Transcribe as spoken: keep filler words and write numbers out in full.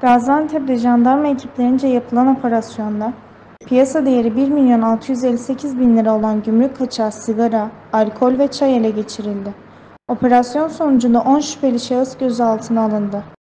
Gaziantep'te jandarma ekiplerince yapılan operasyonda piyasa değeri bir milyon altı yüz elli sekiz bin lira olan gümrük kaçağı sigara, alkol ve çay ele geçirildi. Operasyon sonucunda on şüpheli şahıs gözaltına alındı.